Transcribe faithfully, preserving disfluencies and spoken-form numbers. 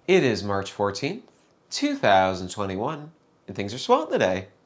It is March fourteenth, two thousand twenty-one, and things are swell today.